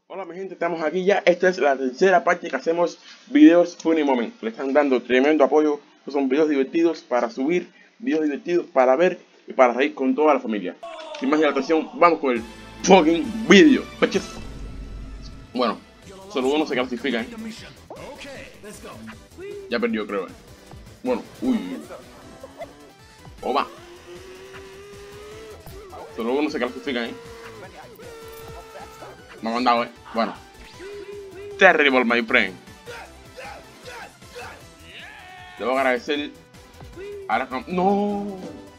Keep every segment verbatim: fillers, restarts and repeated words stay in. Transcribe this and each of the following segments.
Hola mi gente, estamos aquí ya. Esta es la tercera parte que hacemos videos Funny Moment. Le están dando tremendo apoyo. Estos son videos divertidos para subir, videos divertidos para ver y para reír con toda la familia. Sin más dilatación, vamos con el fucking video. Bueno, solo uno se clasifica, ¿eh? Ya perdió, creo. ¿eh? Bueno, uy. Oba. Solo uno se clasifica, ¿eh? Me han mandado, ¿eh? Bueno. Terrible, my friend. Debo agradecer a la cam... ¡No!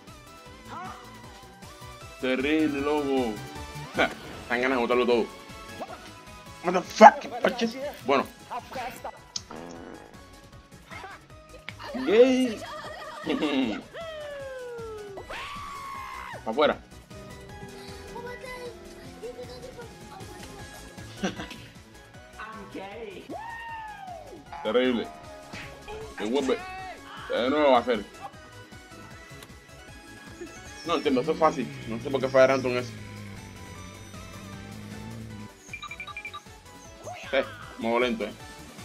Terrible, loco. Están ganas de botarlo todo. What the fuck, bitches. Bueno. Gay. Para afuera. Terrible. Me vuelve. De nuevo va a hacer. No entiendo, eso es fácil. No sé por qué falla tanto en eso. Eh, modo lento, eh.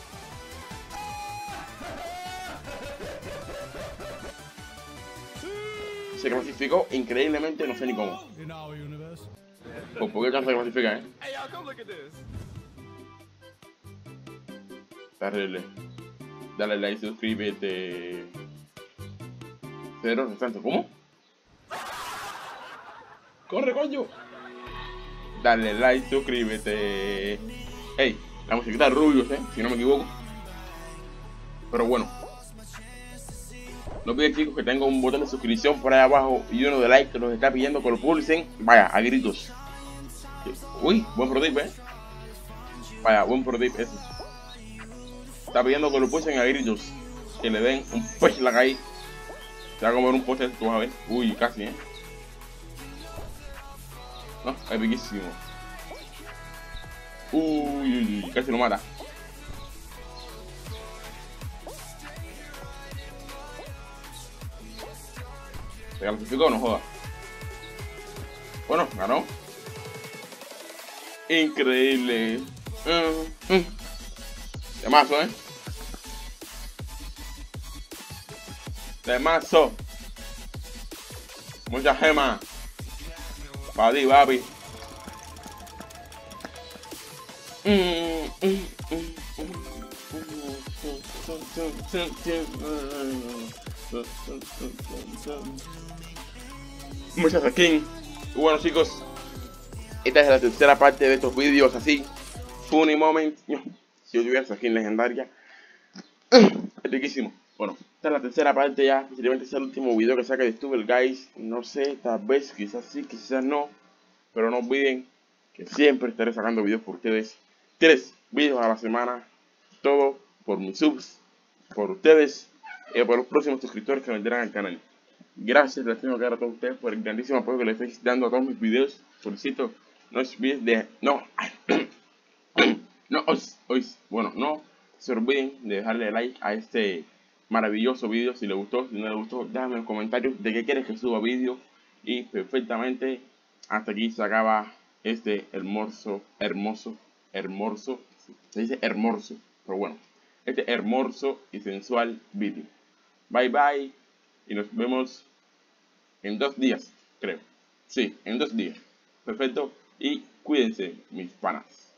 Se clasificó increíblemente, no sé ni cómo. Pues por qué chance se clasifica, eh. Terrible. Dale like, suscríbete. Cero restante, ¿cómo? ¡Corre, coño! Dale like, suscríbete. Ey, la musiquita de Rubius, eh, si no me equivoco. Pero bueno. No olviden, chicos, que tengo un botón de suscripción por ahí abajo y uno de like que los está pidiendo que lo publicen. Vaya, a gritos. Uy, buen pro tip, eh. Vaya, buen pro tip ese. Está pidiendo que lo pulsen a gritos. Que le den un push la caí. Se va a comer un poste, tú vas a ver. Uy, casi, eh. No, es piquísimo. Uy, uy, uy, casi lo mata. ¿Se clasificó o no joda? Bueno, ganó. Increíble. Uh, uh. Temazo, eh. Temazo. Mucha gema. Para ti, papi. Muchas skins. Y bueno, chicos, esta es la tercera parte de estos vídeos así. Funny Moment. Si yo tuviera esa skin legendaria. Es riquísimo. Bueno, esta es la tercera parte ya. Posiblemente sea el último video que saque de Stubble, guys. No sé, tal vez, quizás sí, quizás no. Pero no olviden que siempre estaré sacando videos por ustedes. Tres videos a la semana. Todo por mis subs, por ustedes y por los próximos suscriptores que vendrán al canal. Gracias, les tengo que dar a todos ustedes por el grandísimo apoyo que les estáis dando a todos mis videos. Solicito, no os olviden de... No, no os, os, bueno, no se olviden de dejarle like a este maravilloso video. Si les gustó, si no les gustó, déjame en los comentarios de qué quieres que suba vídeo. Y perfectamente, hasta aquí se acaba este hermoso, hermoso, hermoso, se dice hermoso, pero bueno, este hermoso y sensual vídeo. Bye bye y nos vemos en dos días, creo. Sí, en dos días. Perfecto, y cuídense, mis panas.